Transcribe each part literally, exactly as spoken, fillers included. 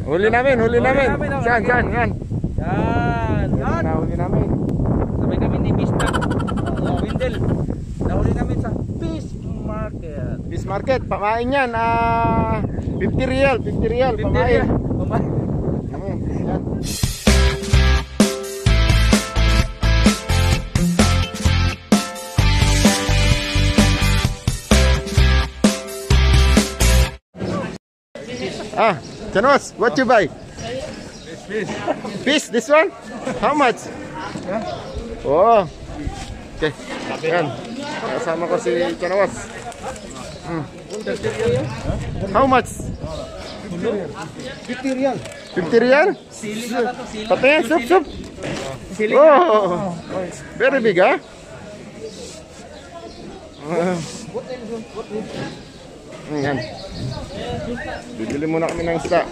Huli namin, huli namin. Saan, saan, yan. Yan. Yan, nahuli namin. Sabay kami ni Mister Windel. Nahuli namin sa Fish Market. Fish Market, pamain yan. Ah, fifty real, fifty real, pamain. Pamain. Ayan, yan. Ah, Chanos, what you buy? Fish, fish. Fish, this one? How much? Oh. Okay. Yan. Kasama ko si Chanos. Hmm. How much? fifty real. fifty real? Sili na to, sili. Patingin, sup, sup. Sili. Oh. Very big, ah. Uh, yan. Bibili muna kami ng isda.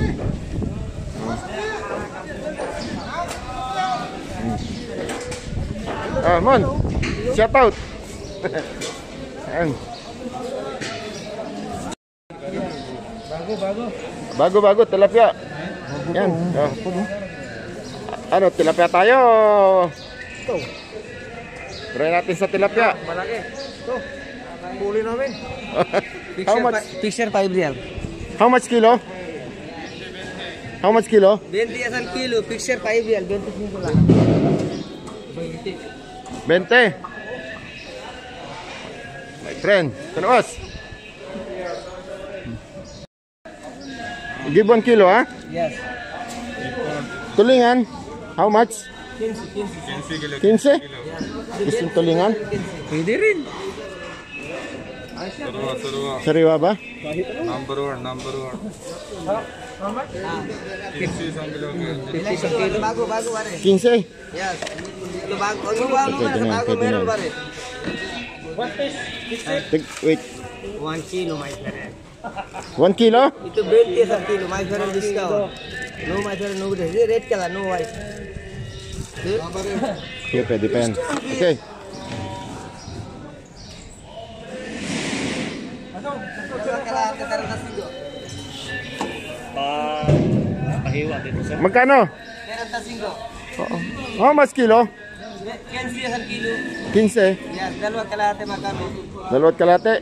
Ah, Mon, shout out. Yan. Bago, bago. Bago-bago, tilapia. Yan. Oh. Ano, tilapia tayo? Ito. Try natin sa tilapia. Malaki. Ito. Ang huli namin. How much? Fisher five real. How much kilo? How much kilo? twenty asal kilo. Fisher five real. twenty-five lang. twenty. My friend, Chanos. Give one kilo, ah? Yes. Tulingan, how much? fifteen. fifteen? Gusto tulingan? Pwede rin. Sarua, sarua. Sariwa ba? Number one, number one. fifty sambil fifty sa kilo. Bago, bago pare. fifteen? Yes. Ito bago. Ano ba? Ano Pwede na, bago pwede meron na. pare? Take, wait, one kilo, my friend. one kilo? Ito twenty sa kilo, my friend discount. No, my friend, no. Red ka lang, no white. Okay, pwede pa yan. Okay. Magkano? Oo. How much kilo? fifteen sa kilo. fifteen. Yes, dalawa kalahati magkano. Dalawat kalate.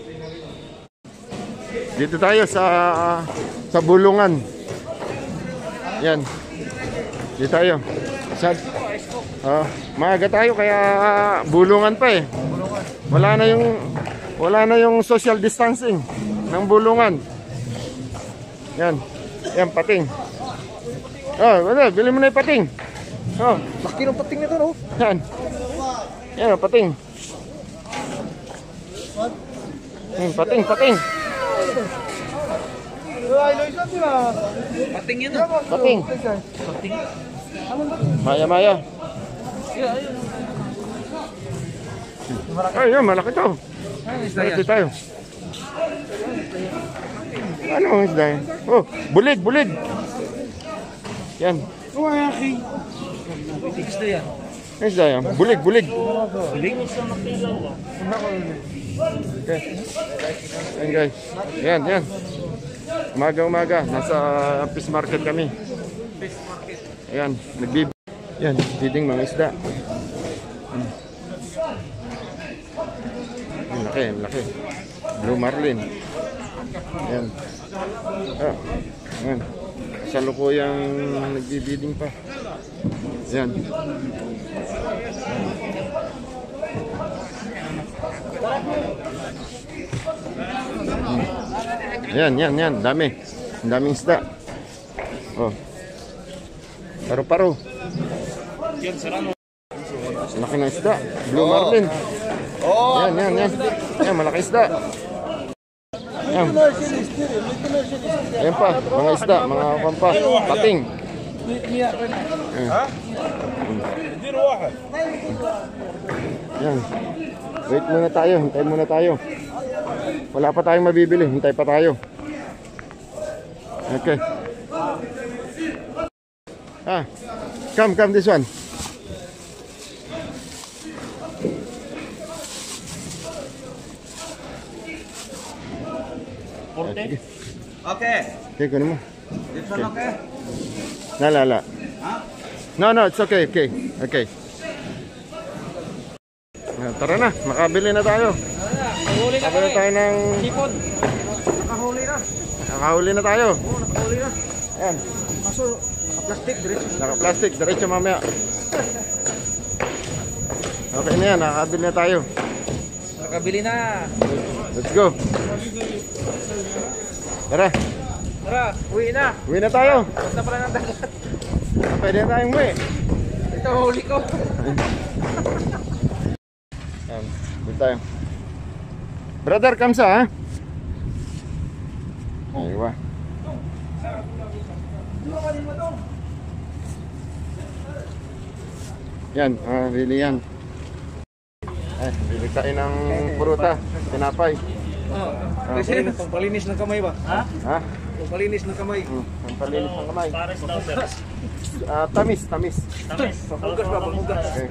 Dito tayo sa sa bulungan. Yan. Dito tayo. Sa uh, maaga tayo kaya bulungan pa eh. Wala na yung wala na yung social distancing ng bulungan. Yan. Yan pating. Oh, wala, bili mo na 'yung pating. Oh, Laki ng pating nito, no? yan. Yan ang pating. Hmm, pating, pating. Pating yun, Pating. Pating. Maya, maya. Ay, yun, malaki to. Malaki tayo. Ano ang isda yan? Oh, bulig, bulig. Yan. Isda yan. Ano isda yan? Bulig, bulig. Bulig? Okay. Yan guys. Yan, yan. Umaga, umaga. Nasa fish market kami. Fish market. Ayan, nagbib... Yan, feeding mga isda. Hmm. Ang laki, ang laki. Blue marlin. Ayan. Ah, ayan. Salukuyang nagbibiding pa. Ayan. Hmm. Ayan, yan, yan. Dami. Ang daming isda. Oh. Paru-paro. Laki ng isda. Blue marlin. Yan, yan, yan. Yan, malaki isda. Yan. Ayan pa, mga isda, mga pampa. Pating. Yan. Yan. Wait muna tayo, hintay muna tayo. Wala pa tayong mabibili, hintay pa tayo. Okay. Ah, come, come this one. Okay. Okay, kunin mo. Dito lang kayo. La, la, la. No, no, it's okay, okay, okay. Ah, tara na, makabili na tayo. Nakahuli na Makabili kami. tayo ng... Sipon. Nakahuli na. Nakahuli na tayo. Oo, nakahuli na. Ayan, Kaso, naka-plastic, diretso. naka-plastic, diretso mamaya. Okay na yan, nakakabili na tayo. Nakabili na. Let's go. Tara, Tara, uwi na. uwi na tayo. Basta pala ng dagat. Pwede na tayong uwi. Ito, huli ko. Ayan, dito tayo. Brother, kamsa ha? Aywa. Yan, ah, bili yan. Eh, bili tayo ng pruta, tinapay. Oh, kasi palinis ng kamay ba? Ha? Ha? Palinis ng kamay. Hmm, ang palinis ng kamay. Pares number. Ah, tamis, tamis. Tamis. Pamugas ba, pamugas. Okay.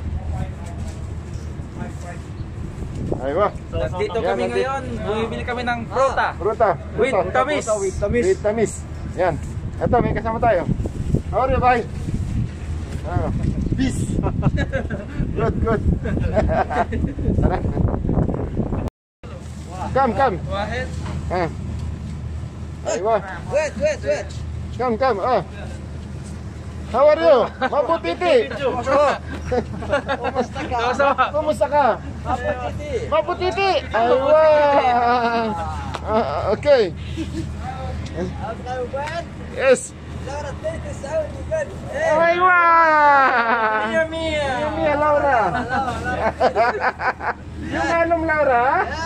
Aywa. Nandito Yan, kami nandito. ngayon. Bumibili kami ng pruta. Pruta. With pruta. tamis. With tamis. With tamis. Yan. Ito, may kasama tayo. How are you, bye? Ah, peace. Good, good. Tara. Come, come. Wahid. Ah. Aywa. Wait, wait, wait. Come, come. Ah. How are you? Mabutiti. Kumusta ka? Kumusta ka? Mabutiti. Aywa. Ah, okay. Yes. Aywa. Mia, Mia. Yung Mia Laura. Yung Anom Laura.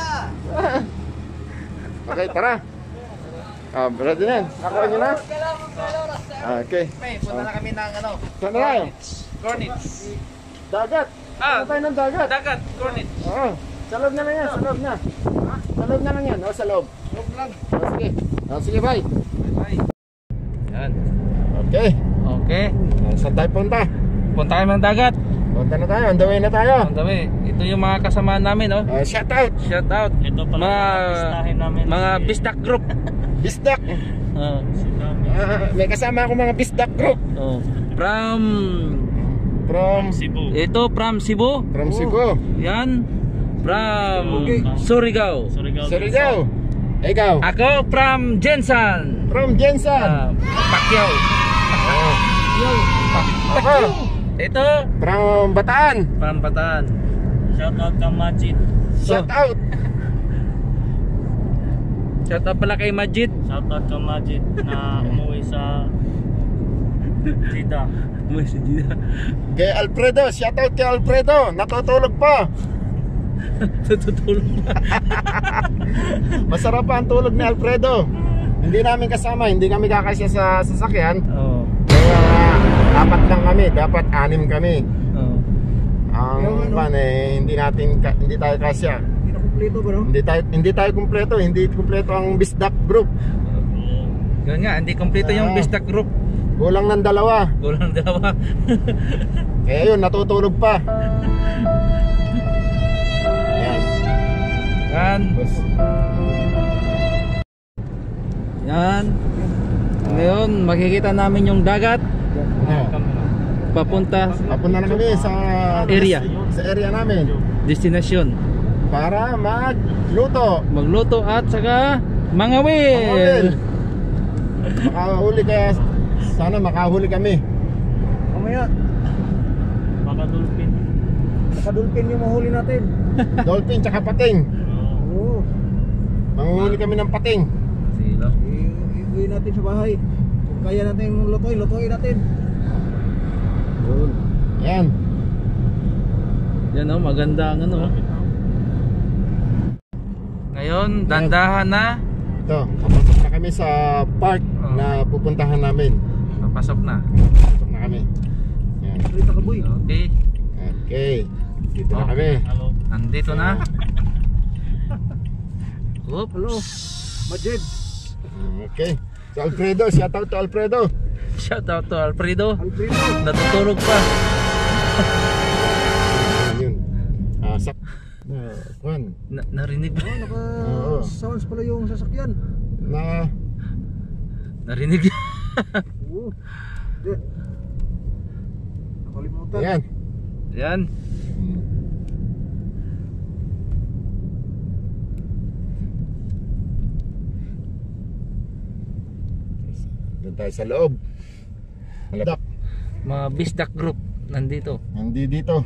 Okay, tara. Ah, ready na yan. Nakuha nyo na? Ah, okay. May, punta na kami ng ano? Saan na tayo? Cornets. Dagat. Ah, Ano tayo ng dagat? dagat, cornets. Oo. Sa loob na lang yan, sa loob na. Sa loob na lang yan, o sa loob. Loob lang. O sige. O sige, bye. Bye. Yan. Okay. Okay. Ah, saan tayo punta? Punta kami ng dagat. Punta na tayo, on the way na tayo. Ang dami. Ito yung mga kasamahan namin, oh. Ah, shout out. Shout out. Ito pala Mga, mga pistahin namin. mga si- bistak group. Bisdak. Oh. si Dami. Ah, may kasama ako mga Bisdak group. Oh. From From Cebu. ito from Cebu. From Cebu. Yan. From Okay. Surigao. Surigao. Surigao. Ikaw. Ako from Jensan. From Jensan. Ah, Pacquiao. Oh. Ako. Ito From Bataan. from Bataan. Shout out ka Majid. Shout out. Shout out pala kay Majid. Shout out ka Majid na umuwi sa Jeddah. Kay Alfredo. Shout out kay Alfredo. Natutulog pa. Tutulog. Masarap pa ang tulog ni Alfredo. Hindi namin kasama. Hindi kami kakasya sa sasakyan. Oh. Kaya apat lang kami. Dapat anim kami. Oh. Ang pan eh, hindi natin ka- hindi tayo kasya. Hindi na kumpleto ba, no? Hindi tayo hindi tayo kumpleto, hindi kumpleto ang Bisdak group. Yun nga, hindi kompleto yung Ah. Bistak group. Kulang ng dalawa. Kulang dalawa. Kaya yun, natutulog pa. Ayan. Yan. Bus. Yan. Ngayon, makikita namin yung dagat Oh. papunta Papunta na kami sa Area. Sa area namin destination. para magluto. Magluto at saka Mangawin. mangawin. Makahuli kaya sana makahuli kami. Mamaya, Baka dolphin. nakadulpin yung mahuli natin. Dolphin tsaka pating. Oo. Manguhuli kami ng pating. Sila. Iuwi natin sa bahay. Kung kaya natin lutoy, lutoy natin. Yan. Yan oh, maganda ang ano. Ngayon, dandahan na. Ito, papasok na kami sa park Oh. na pupuntahan namin. Papasok na. Papasok na kami. Yan. Rita ka boy. Okay. Okay. Dito na Oh. kami. Hello. Nandito na. Oops. Hello. Majid. Okay. Si Alfredo, shout out to Alfredo. Shout out to Alfredo. Alfredo. Natutulog pa. Yun. Ah, sak. Na, kwan. Na narinig ba? Oh, naka Oo. sounds pala yung sasakyan. Na Narinig niya. Oo. Hindi. Nakalimutan. Ayan. Yan. Doon tayo sa loob. Malapit. Mga Bisdak Group nandito. Hindi dito.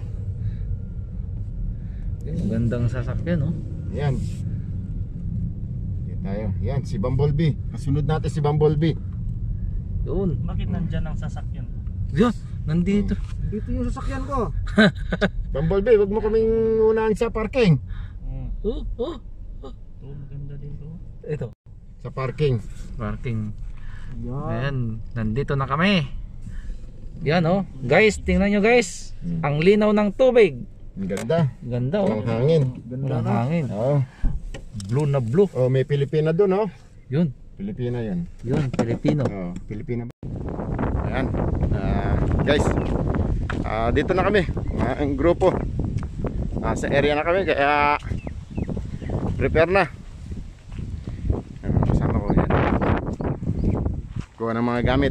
Ang gandang sasakyan, no? Ayan. Dito tayo. Ayan, si Bumblebee. Kasunod natin si Bumblebee. Yun. Bakit nandyan ang sasakyan? Yan. Nandito. Dito yung sasakyan ko. Bumblebee, wag mo kaming unahan sa parking. Hmm. Oh, oh. Ito, maganda din to. Ito. Sa parking. Parking. Yan. Ayan. Nandito na kami. Yan, oh. Guys, tingnan nyo guys. Ang linaw ng tubig. Ang ganda. Ganda, oh. Walang hangin. Ganda Walang na. hangin. Oo. Blue na blue. Oh, may Pilipina doon, oh. Yun. Pilipina 'yan. Yun. Pilipino. Oh, Pilipina. Ayan. Ah, guys. Ah, dito na kami. Ah, ang grupo. Ah, sa area na kami kaya prepare na. Ayan, kasama ko yan. Kuha ng mga gamit.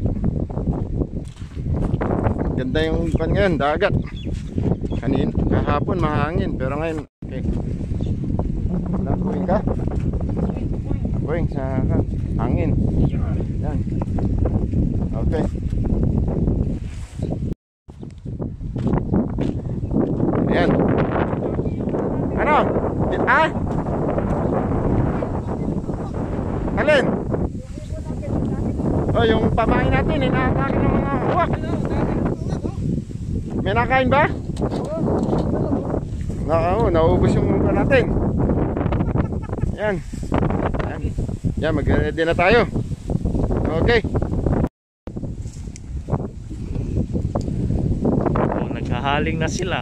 Ganda yung pan ngayon, dagat. Kanin, kahapon mahangin pero ngayon okay. Nakuhin ka? Kuhin sa hangin. Yan. Okay. Ayan. Ano? Ah? Alin? Oh, yung pamain natin, inaatake ng mga huwak. May nakain ba? Oo, naubos yung mukha natin. Yan. Yan. Yan, mag-ready na tayo. Okay. Oh, naghahaling na sila.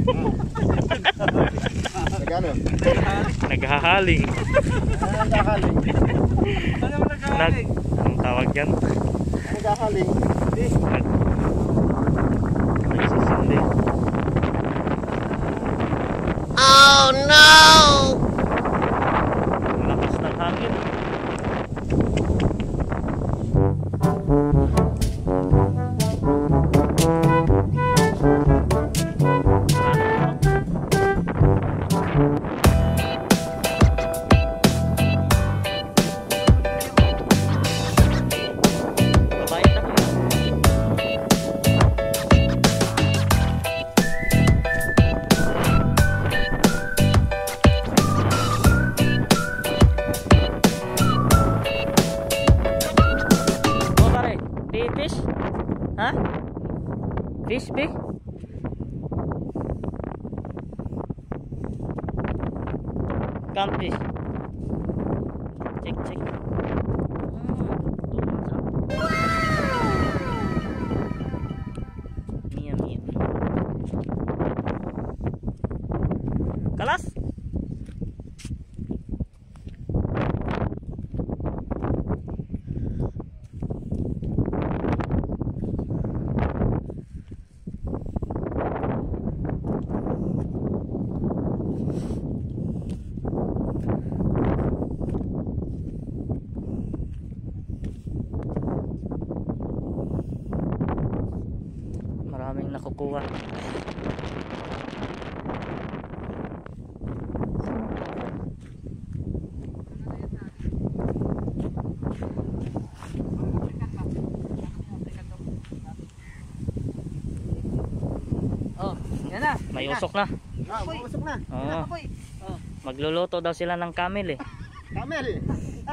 Nagano? Naghahaling. Naghahaling. Nag... Anong tawag yan? Naghahaling. Nag... Nagsisindi. Oh no! Ang lakas ng hangin. Babayad ako. Oh, pare, di fish? Ha? Fish, big? Count fish. Check, check. Mia, mia. Kalas? Maraming nakukuha. Oh, yan na. May usok na. Ah, pumasok na. Oo. Magluluto daw sila ng camel eh. Camel eh.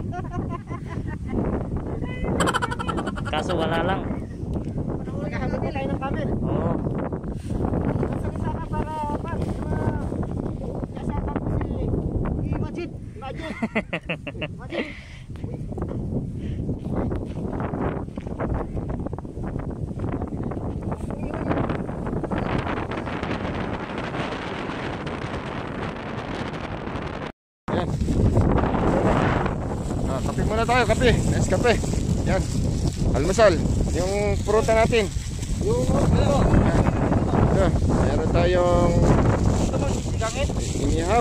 Kaso wala lang. Naghahanap nila ng camel. Oo. Isa ka para pa. Kasama ko si si Majid. Majid. Majid. Yan. Ah, kape muna tayo, kape. Nice kape. Yan. Almusal. Yung pruta natin. Yung ano? Ito, meron tayong inihaw.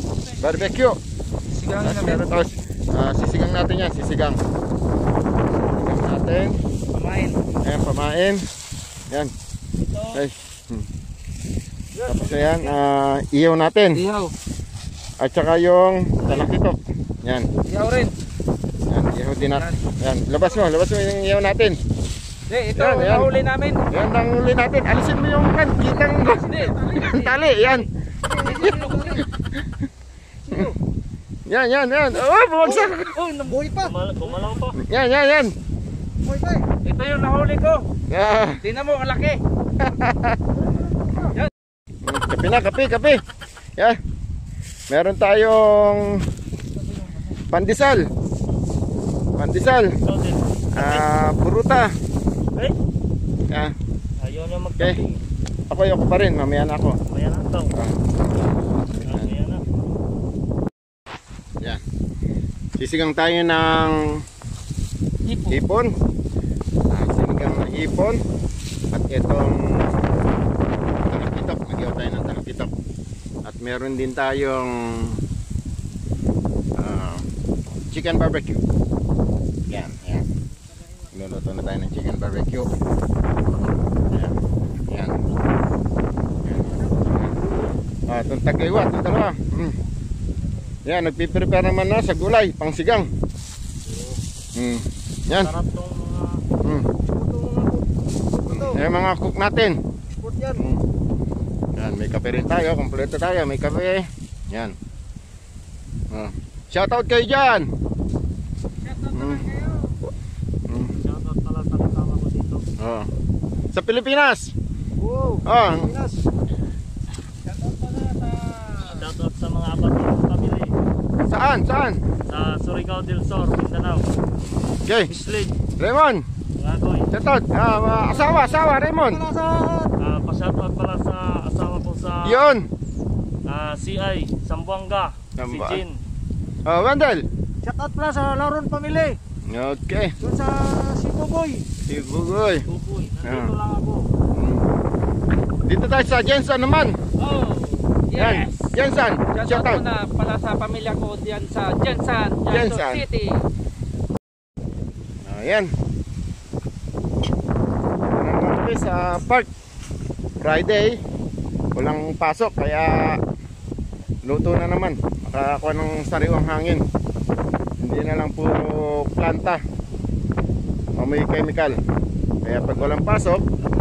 Barbecue. Sigangin Tapos natin. meron tayo, ah, sisigang natin yan, sisigang. natin. Pamain. Ayan, pamain. Yan. Okay. Hmm. Tapos ayan, ah, ihaw natin. Ihaw. At saka yung talakitok. Yan. Ihaw rin. Yan, ihaw din natin. Yan, labas mo, labas mo yung ihaw natin. Hindi, ito, Yan, yan. nahuli namin. Yan, nanguli natin. Alisin mo yung kan, kitang Hindi. yung tali. Yan. Yan, yan, yan. Oh, bumagsak. Oh, Buhay pa! Gumalaw pa. Yan, yan, yan. Buhay pa eh! ito yung nahuli ko. Yeah. Tingnan mo, ang laki. Kape na, kape, kape. Yan. Meron tayong pandesal. Pandesal. Ikaw din. Ah, puruta. Eh? Yan. Ayaw na Okay. magkape. Ako, ayoko pa rin. Mamaya na ako. Maya na ito. Ah. Maya na. Yan. Sisigang tayo ng Hipo. hipon. Ah, sinigang ng hipon. At itong talakitok. Nagyaw tayo ng talakitok. At meron din tayong ah, chicken barbecue. Yan, yan. Niluluto na tayo ng chicken barbecue. Yan. Yan. Ah, itong tagaywa, itong dalawa. Mm. Yan, nagpiprepare naman na sa gulay, pang sigang. Mm. Yan. Sarap tong mga... Mm. Ito, Yan mga cook natin. sport yan. Mm. Yan, may kape rin tayo, kompleto tayo, may kape. Yan. Ah. Shoutout kayo dyan. Mm. Mm. Shoutout pala sa kasama ko dito. Oh. Sa Pilipinas. Wow! Oh. Pinas! Shoutout sa mga apat ng pamilya. Saan? Saan? Sa Surigao del Sur, Mindanao. Okay. Mislid, Raymond. mga koy. Shoutout. Ah, ah, asawa, asawa, Raymond. Uh, pa-shoutout pala sa asawa ko sa Yun. ah, C I, Sambuanga, si Samba- Jin. Oh, Wendell. Shout out pala sa Laron Family! Okay. Doon sa Cebu Boy! Si Bugoy. Kukuy, nandito Ah. lang ako. Dito tayo sa Jensen naman. Oh, Yan. yes. Jensen. Shoutout Shoutout. muna pala sa pamilya ko diyan sa Jensan, Jensan. Janson City. Ayan. Nandun kami sa park. Friday. Walang pasok kaya luto na naman. Makakuha ng sariwang hangin. Hindi na lang puro planta. O may chemical. Kaya pag walang pasok,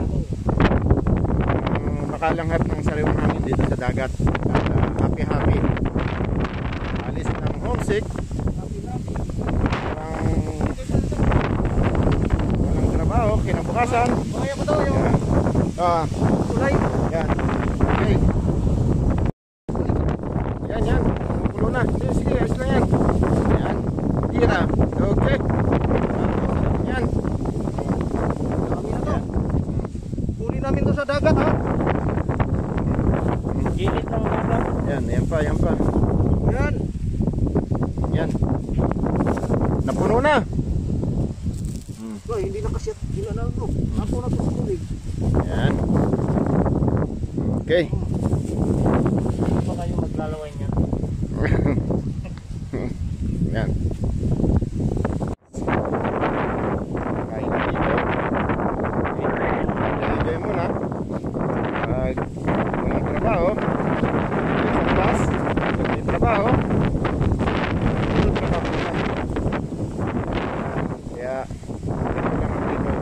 um, makalanghap ng sariwang hangin dito sa dagat. At uh, happy happy. Alis ng homesick. Parang walang trabaho, kinabukasan. Kaya pa daw yung Ah, tulay! yan. Okay. Yan, yan. Kumukulo na. Sige, sige, ayos lang yan. Yan. Tira. Okay. Yan. Dami na to! Huli namin to sa dagat ha! Gilid ng dagat. Yan, yan pa, yan pa. Yan! Yan. Napuno na. Hmm. Boy, hindi na kasi hindi na to. Ako na to sa tubig. Yan. Okay. Ano ba kayo maglalaway niya? Yan. Kain na dito. Enjoy muna. Pag walang trabaho, sa bus, pag may trabaho, ito trabaho muna. Kaya, ito lang ang dito.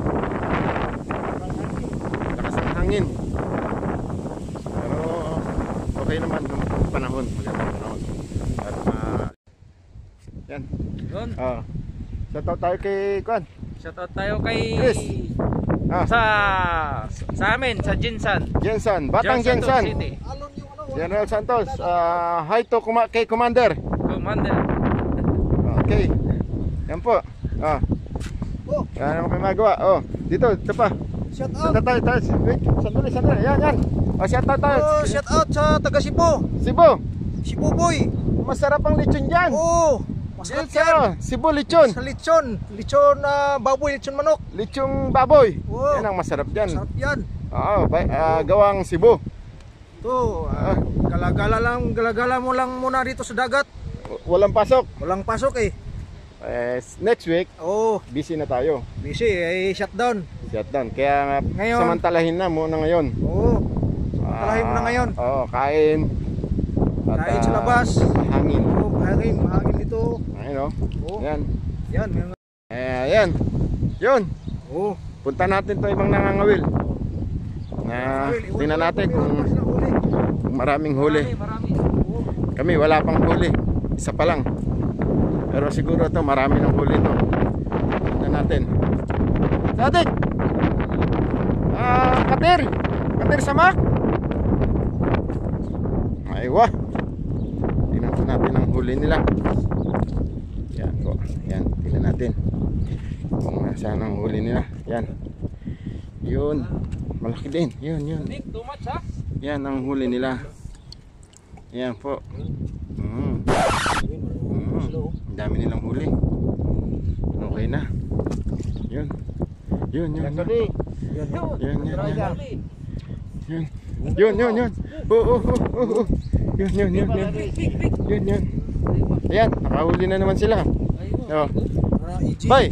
Lakas ang hangin. Pero, okay naman yung panahon. Magandang panahon. At, ah, yan. Yun. Ah. Shoutout tayo kay Kwan. Shoutout tayo kay Chris. Ah, sa sa amin sa Jinsan. Jensen, Batang Janson Jensen. City. Alon yung ano. General Santos, ah, hi to kuma kay Commander. Commander. Okay. Yan po. Ah, Oh, yan naman kayo magawa. Oh, dito, dito pa. shout out! Shout out tayo, tayo. Wait, sandali, sandali. Yan, yan. Oh, shout out tayo. Oh, shout out sa taga Cebu! Cebu. Cebu Boy! Masarap ang lechon dyan. Oh! Masarap Yes, yan! oh, Cebu lechon. Sa lechon! Lechon na baboy, lechon manok! Lechong baboy. Wow. Yan ang masarap dyan. Masarap yan! Oo, ba- ah, gawang Cebu. Ito, ah, galagala lang, galagala mo lang muna dito sa dagat. Walang pasok. Walang pasok eh. Eh, next week, Oo, busy na tayo. busy. Eh, shutdown. Shutdown. Kaya Ngayon. samantalahin na muna ngayon. Oo. Samantalahin mo na ngayon. Ah, Oo, kain. Kain sa ah, labas. Hangin. Oo, mahangin. Mahangin dito. Ayun o. Oo. Yan. Yan. May... Eh, ayan. Yun. Oo. Punta natin to ibang nangangawil. Na tingnan natin kung, kung maraming huli. Kami wala pang huli. Isa pa lang. Pero siguro to marami ng huli to. Tingnan natin. Sadik! Ah, Kater! Kater Samak! Aywa! Tingnan po natin ang huli nila. Yan po. Yan. Tingnan natin. Kung nasaan ang huli nila. Yan. Yun. Malaki din. Yun, yun. Too much ha? Yan ang huli nila. Yan po. Mm. Mm. Ang dami nilang huli. Okay na. Yun. Yun, yun. Yun, yun. Yun, yun, yun. Yun. Yun, yun, yun. Oo, oo, oo, oo. Yun, yun, yun, yun. Yun, yun. Ayan, nakahuli na naman sila. Oh. Bye.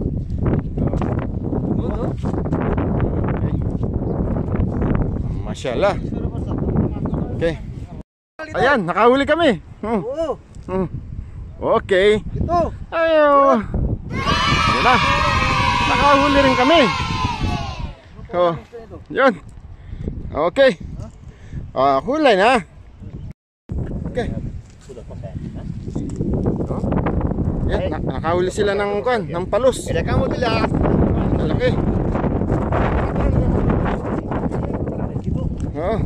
Mashallah. Okay. Ayan, nakahuli kami. Hmm. Oo. Hmm. Okay. Ito. Ayo. Yan na. Nakahuli rin kami. Oh. Yun. Okay. Ah, huli na. Okay. Oh. Yan, na nakahuli sila ng kuan, ng palos. Kaya kamu dila. Malaki. Oh.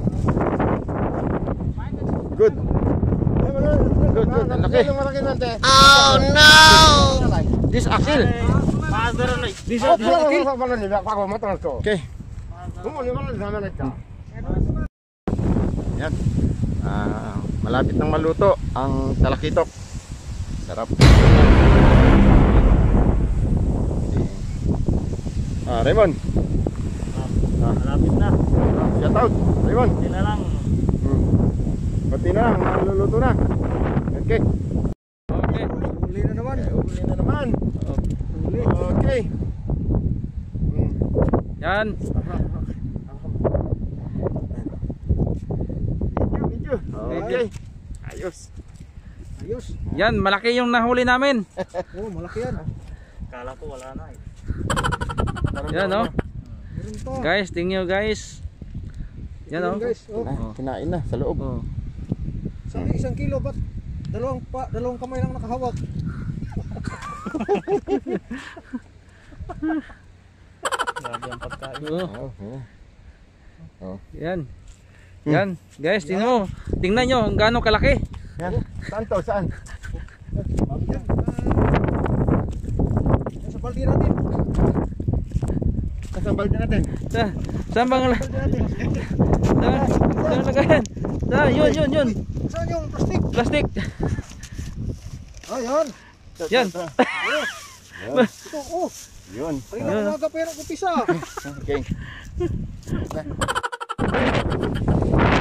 Good. Good, good. Ang laki. Oh no. This akil. This is akil. Okay. Yan. Ah, malapit nang maluto ang talakitok. Sarap. Ah, Raymond. Ah, malapit na. Shout out, Raymond. Hindi na lang. Hmm. Pati na, maluluto na. Okay. Okay. Huli na naman. Huli na naman. Huli. Okay. Hmm. Yan. Medyo, medyo. Okay. Ayos. Ayos. Yan, malaki yung nahuli namin. Oo, malaki yan. Kala ko wala na eh. Yan oh. Meron pa. Guys, tingnan nyo guys. Yan oh. Ayun, guys. Oh. Kina- Kinain na sa loob. Oh. Sabi isang kilo, ba't dalawang pa, dalawang kamay lang nakahawak? Grabe ang pagkain. Oh. Oh, oh. Oh. Yan. Yan, guys, tingnan mo. Tingnan nyo kung gaano kalaki. Yan. Saan to? Saan? Yan. Sa baldi natin. Saan balde natin? Sa, saan bang la? Baldi natin. Saan? Saan lagayan? Sa, yun, yun, yun. Saan yung plastic? Plastic. Ah, yan. Yan. Yan. Ito, oh. Yun. Kanina umaga pa yan ang umpisa. Okay.